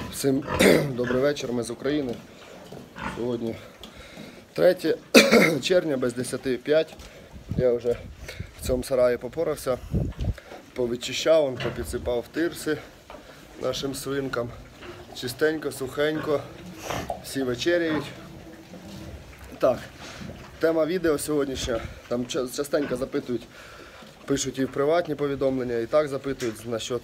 Всім добрий вечір, ми з України. Сьогодні 3 червня без 10:05. Я вже в цьому сараї попорався, повичищав, попідсипав тирси нашим свинкам. Чистенько, сухенько, всі вечеряють. Так, тема відео сьогоднішня. Там частенько запитують, пишуть і в приватні повідомлення, і так запитують насчет,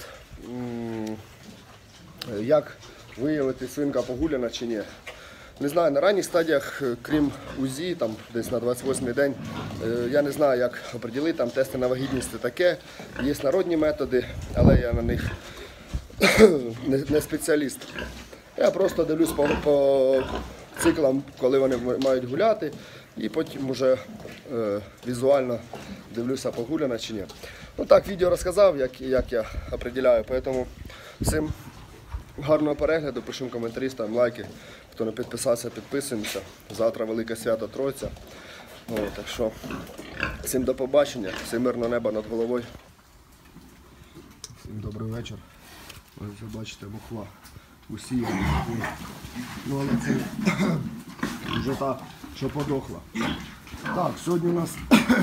як виявити, свинка погуляна чи ні. Не знаю, на ранніх стадіях, крім УЗІ, там десь на 28-й день, я не знаю, як определити, там тести на вагітність і таке. Є народні методи, але я на них не спеціаліст. Я просто дивлюсь по циклам, коли вони мають гуляти, і потім вже візуально дивлюся, погуляна чи ні. Ну так, відео розказав, як я определяю, тому всім гарного перегляду, пишемо коментарі, ставимо лайки. Хто не підписався, підписуємося. Завтра велике свято Тройця. Так що всім до побачення, всім мирного неба над головою. Всім добрий вечір. Ось ви бачите, бухла усіяна. Ну але це вже та, що подохла. Так, сьогодні у нас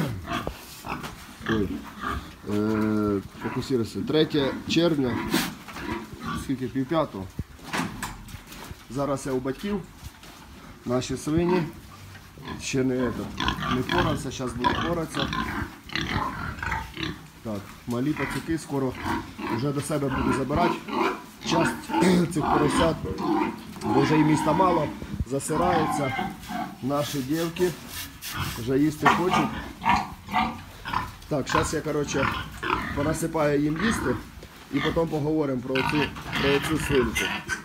фокусуємося. 3 червня. Скільки? 5:30. Зараз я у батьків. Наші свині. Ще не впорався, зараз буду впоратися. Так, малі пацюки, скоро вже до себе буду забирати. Часть цих поросят, бо вже і міста мало, засираються. Наші дівки вже їсти хочуть. Так, зараз я, понасипаю їм їсти. І потім поговоримо про цю свинку.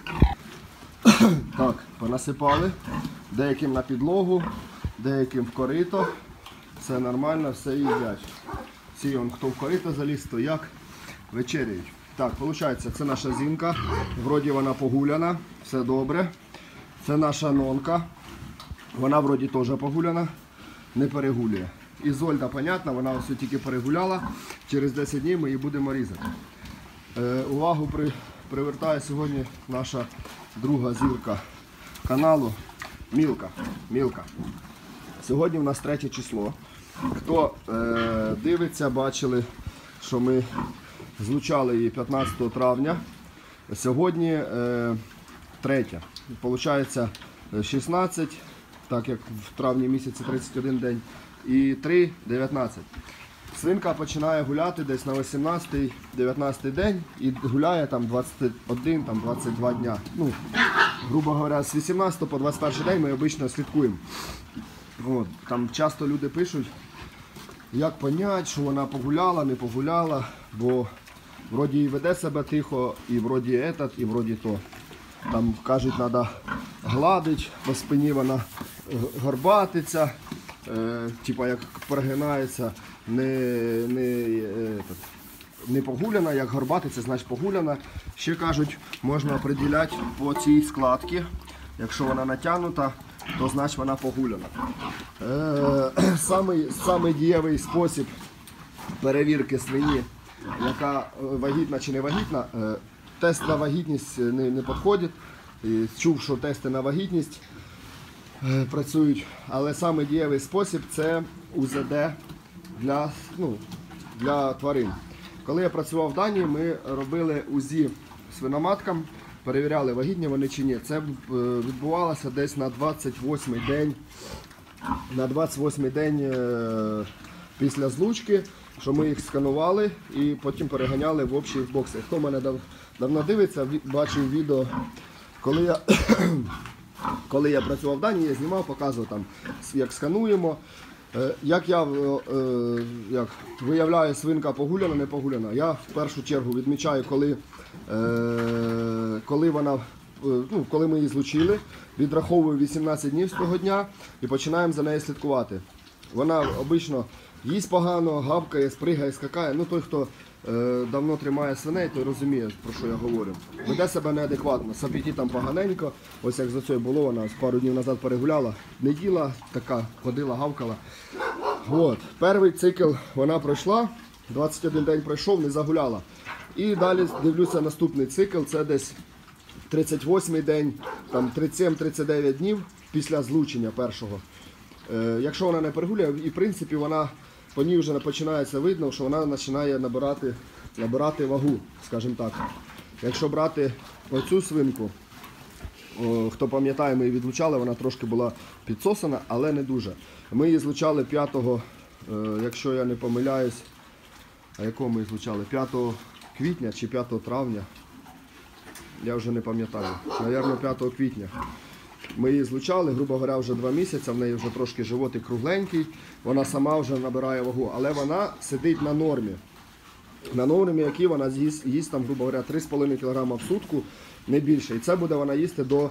Так, понасипали. Деяким на підлогу, деяким в корито. Все нормально, все їдять. Всі, хто в корито заліз, то як вечеряють. Так, виходить, це наша зінка. Вроді вона погуляна, все добре. Це наша нонка. Вона вроді теж погуляна, не перегулює. Ізольда, понятно, вона ось тільки перегуляла. Через 10 днів ми її будемо різати. Увагу привертає сьогодні наша друга зірка каналу Мілка. Сьогодні у нас 3 число. Хто дивиться, бачили, що ми злучали її 15 травня. Сьогодні 3. Получається 16, так як в травні місяці 31 день, і 3 – 19. Свинка починає гуляти десь на 18-19 день і гуляє там 21-22 дня. Ну, грубо говоря, з 18 по 21 день ми обично слідкуємо. Там часто люди пишуть, як поняти, що вона погуляла, не погуляла, бо вроді і веде себе тихо, і вроді і вроді то. Там кажуть, треба гладити, по спині вона горбатиться, типа як прогинається. Не погуляна, як горбатиться, значить погуляна. Ще кажуть, можна определяти по цій складці. Якщо вона натягнута, то значить вона погуляна. Самий дієвий спосіб перевірки свині, яка вагітна чи не вагітна, тест на вагітність не підходить. Чув, що тести на вагітність працюють, але самий дієвий спосіб – це УЗД для тварин. Коли я працював в Данії, ми робили УЗІ свиноматкам, перевіряли, вагітні вони чи ні. Це відбувалося десь на 28-й день. На 28-й день після злучки, що ми їх сканували і потім переганяли в общі бокси. Хто мене давно дивиться, бачив відео, коли я працював в Данії, я знімав, показував там, як скануємо. Як я виявляю, свинка погуляна, не погуляна, я в першу чергу відмічаю, коли ми її злучили, відраховую 18 днів з того дня і починаємо за нею слідкувати. Вона обично їсть погано, гавкає, спригає, скакає. Ну, той, хто давно тримає свиней, той розуміє, про що я говорю. Веде себе неадекватно, з апетитом поганенько. Ось як за це було, вона пару днів назад перегуляла, не їла, така, ходила, гавкала. Перший цикл вона пройшла, 21 день пройшов, не загуляла. І далі дивлюся наступний цикл, це десь 38-й день, там 37-39 днів після злучення першого. Якщо вона не перегулює, і в принципі вона, по ній вже починається видно, що вона починає набирати вагу, скажімо так. Якщо брати оцю свинку, хто пам'ятає, ми її відлучали, вона трошки була підсосана, але не дуже. Ми її злучали 5-го, якщо я не помиляюсь, а якого ми її злучали? 5 квітня чи 5 травня, я вже не пам'ятаю, мабуть 5 квітня. Ми її злучали, грубо говоря, вже 2 місяці, в неї вже трошки животик кругленький, вона сама вже набирає вагу, але вона сидить на нормі. На нормі, які вона їсть там, грубо говоря, 3,5 кг в сутку, не більше. І це буде вона їсти до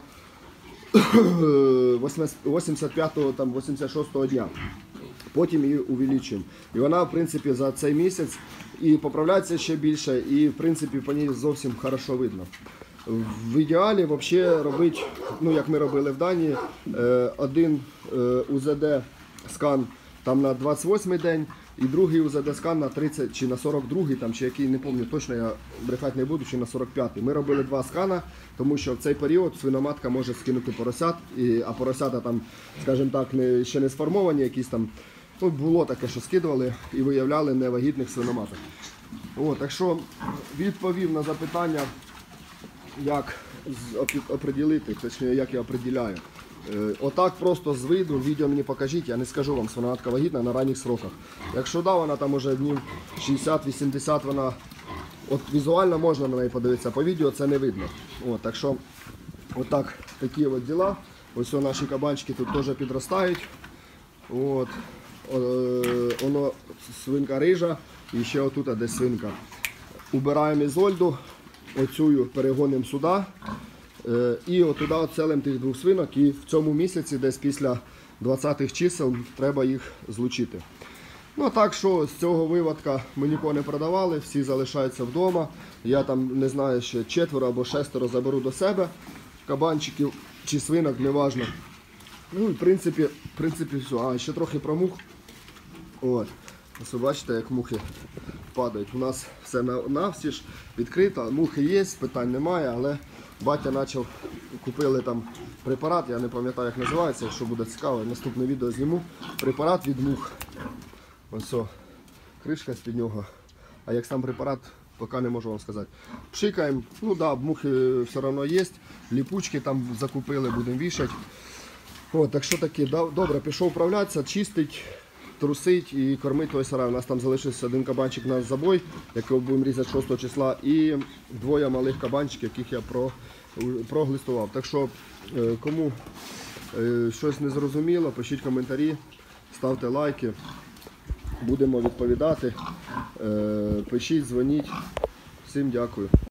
85-86 дня. Потім її увеличуємо. І вона, в принципі, за цей місяць і поправляється ще більше, і, в принципі, по ній зовсім хорошо видно. В ідеалі взагалі робити, ну, як ми робили в Данії, один УЗД-скан там на 28-й день, і другий УЗД-скан на 30 чи на 42-й, там, чи який, не пам'ятаю точно, я брехати не буду, чи на 45-й. Ми робили 2 скана, тому що в цей період свиноматка може скинути поросят, а поросята там, скажімо так, ще не сформовані якісь там. Ну, було таке, що скидували і виявляли невагітних свиноматок. Так що відповів на запитання, як определити, точніше, як я определяю. Отак просто з виду, відео мені покажіть, я не скажу вам, свиноматка вагітна на ранніх сроках. Якщо да, вона там уже днів 60-80, вона от візуально можна на неї подивитися, по відео це не видно. Так що отак такі от діла. Ось наші кабанчики тут теж підростають. Воно свинка рижа і ще отут десь свинка. Убираємо ізольду, оцю перегонимо сюди. І отуди оцелимо тих 2 свинок, і в цьому місяці, десь після 20-х чисел, треба їх злучити. Так що з цього виводка ми нікого не продавали, всі залишаються вдома. Я там, не знаю, ще 4 або 6 заберу до себе кабанчиків чи свинок, неважно. Ну і в принципі все. А, ще трохи про мух. Ось бачите, як мухи падають. У нас все навсі відкрито, мухи є, питань немає, але батя почав, купили там препарат, я не пам'ятаю, як називається, якщо буде цікаво, наступне відео зніму. Препарат від мух. Ось кришка з-під нього. А як сам препарат, поки не можу вам сказати. Пшикаємо, ну да, мухи все одно є, ліпучки там закупили, будемо вішати. Так що таке, добре, пішов вправлятися, чистить, трусить і кормить той сарай. У нас там залишився 1 кабанчик на забой, якого будемо різати 6 числа, і 2 малих кабанчиків, яких я проглистував. Так що, кому щось не зрозуміло, пишіть коментарі, ставте лайки, будемо відповідати, пишіть, дзвоніть. Всім дякую.